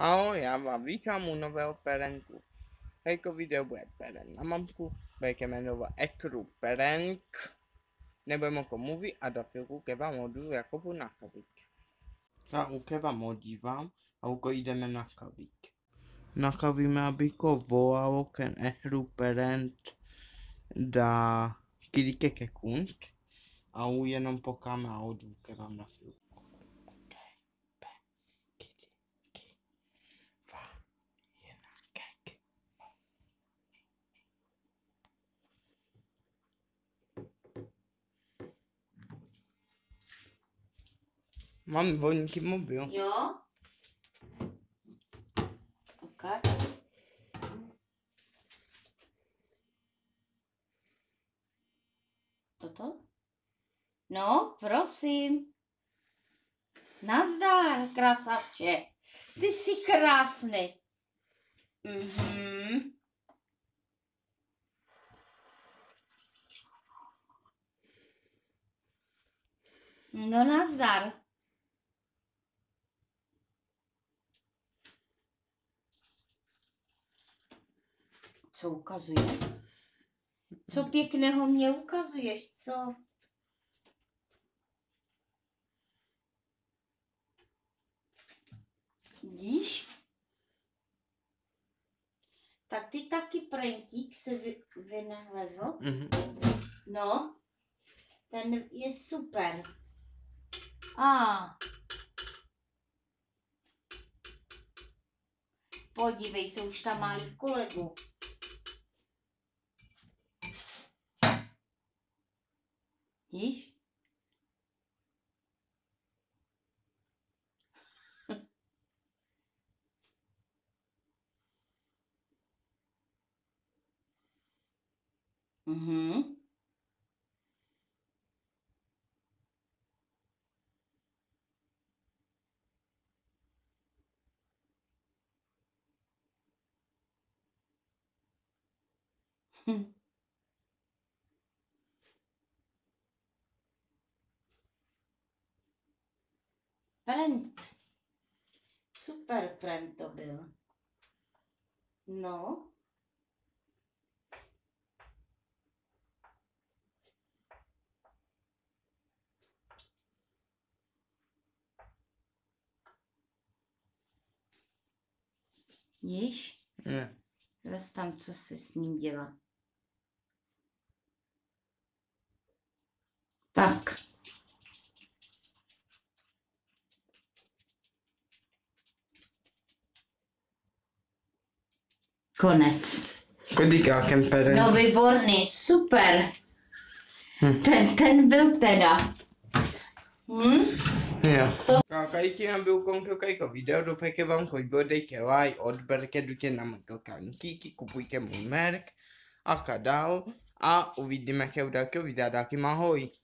Ahoj, já vám vítám u nového perenku. Jako video bude peren na mamku, bude se jmenovat Ekru perenk. Nebudeme o tom mluvit a do chvilku ke vám odjdu jako budu na kavík. Já u ke vám odívám a uko jdeme na kavík. Nakavíme, abyko volalo ken Ekru perent da kilike sekund a u jenom pokáme a odjdu ke vám na chvilku. Mám voňký mobil. Jo. Ok. Toto? No, prosím. Nazdar, krasavče. Ty jsi krásný. No, nazdar. Co ukazuje? Co pěkného mě ukazuješ, co? Vidíš? Tak ty taky prentík se vynalezl. No, ten je super. Podívej se, už tam má i kolegu. Vidíš? Print. Super print to byl. No. Víš? Ne. Vez tam, co se s ním dělá. Tak. Konec. Kodikákem peren. No výborný, super. Ten byl teda. Jo. Kajti nám byl konkrétní video, doufám, že vám chodilo, dejte like, odber, kedujte na můj kanál, kupujte můj merk a kadál a uvidíme se u dalšího videa, ahoj.